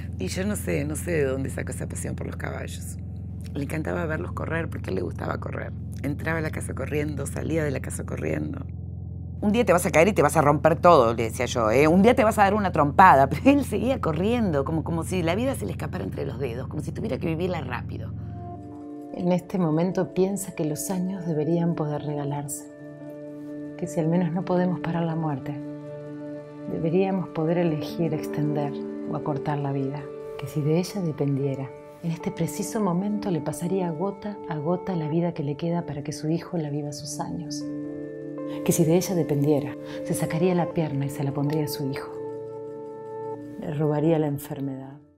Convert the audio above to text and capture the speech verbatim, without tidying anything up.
Y yo no sé, no sé de dónde sacó esa pasión por los caballos. Le encantaba verlos correr porque a él le gustaba correr. Entraba a la casa corriendo, salía de la casa corriendo. Un día te vas a caer y te vas a romper todo, le decía yo, ¿eh? Un día te vas a dar una trompada. Pero él seguía corriendo, como, como si la vida se le escapara entre los dedos, como si tuviera que vivirla rápido. En este momento piensa que los años deberían poder regalarse. Que si al menos no podemos parar la muerte, deberíamos poder elegir extender o acortar la vida. Que si de ella dependiera, en este preciso momento le pasaría gota a gota la vida que le queda para que su hijo la viva sus años. Que si de ella dependiera, se sacaría la pierna y se la pondría a su hijo. Le robaría la enfermedad.